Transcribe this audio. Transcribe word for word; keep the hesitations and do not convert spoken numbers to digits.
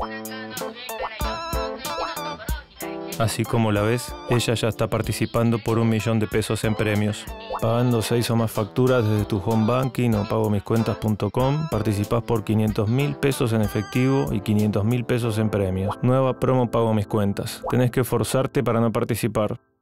Así como la ves, ella ya está participando por un millón de pesos en premios. Pagando seis o más facturas desde tu home banking o pago mis cuentas punto com, participás por quinientos mil pesos en efectivo y quinientos mil pesos en premios. Nueva promo Pago Mis Cuentas. Tenés que esforzarte para no participar.